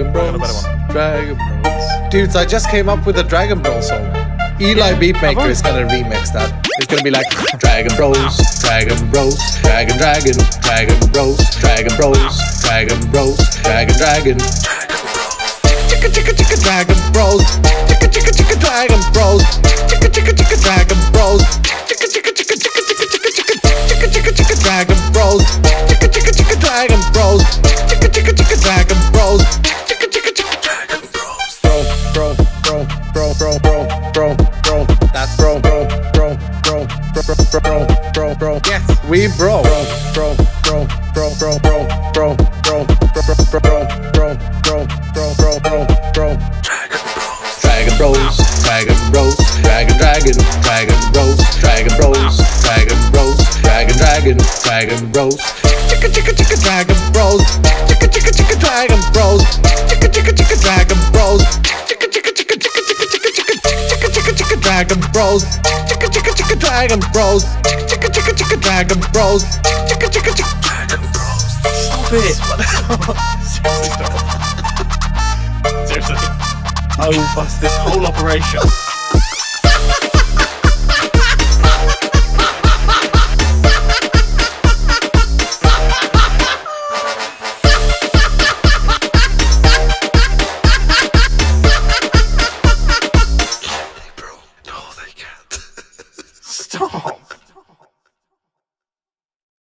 Dragon Bros. Dragon Bros. Dudes, I just came up with a Dragon Bros song. ElyBeatmaker is gonna remix that. It's gonna be like Dragon Bros, Dragon Bros, Dragon Dragon, Dragon Bros, Dragon Bros, Dragon Bros, Dragon Dragon, chicka chicka chicka Dragon Bros, chicka chicka chicka Dragon Bros, chicka chicka chicka Dragon Bros, chicka chicka chicka chicka chicka chicka chicka chicka chicka Dragon Bros, chicka chicka chicka Dragon Bros, chicka chicka chicka Dragon Bros, chicka chicka chicka Dragon Bros. Bro, that's bro. Yes, we bro. Dragon Bros, Dragon Bros, Dragon Dragon, Dragon Bros, Dragon Bros, Dragon Bros, Dragon Dragon, Dragon Bros, chicka chicka chicka Dragon Bros, chicka chicka chicka Dragon Bros, chicka chicka chicka Dragon Bros, chicka chicka chicka chicka chicka chicka chicka chicka chicka Dragon Bros, chicka chicka chicka Dragon Bros, chicka chicka chicka Dragon Bros, chicka chicka chicka Dragon Bros. Stop it! Seriously, stop. Seriously. I will bust this whole operation.